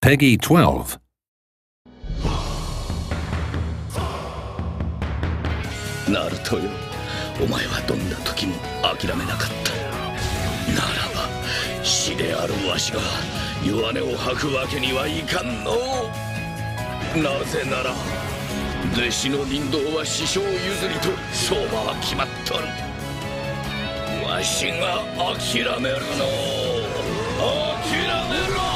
Peggy 12. ナルトよ、お前はどんな時も諦めなかった。ならば死であるわしが弱音を吐くわけにはいかんの。なぜなら弟子の人道は師匠譲りと相場は決まっとる。わしが諦めるの。諦めろ。